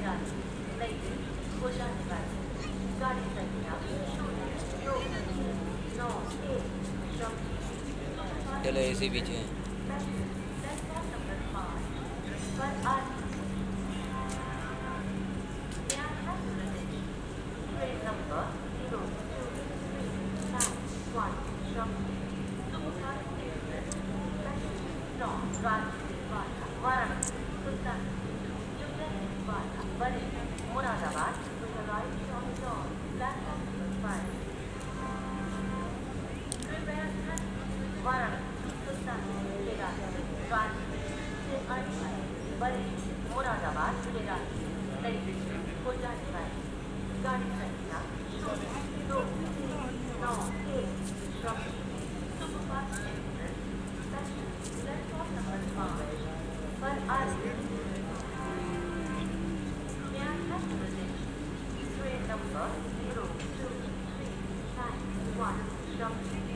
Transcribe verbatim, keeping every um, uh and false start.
चलो ऐसे पीछे हैं। Moradabad with a right on the door, platform five. Prepare Varanasi, Sultan, Legacy, Rajvi, Sirani, Bari, Moradabad, Legacy, Lady, Kojani, Gadi Sankhya, two, nine, eight, Shramjeevi, Superfast Express, Station, platform number five, पर आज train number zero two three nine one from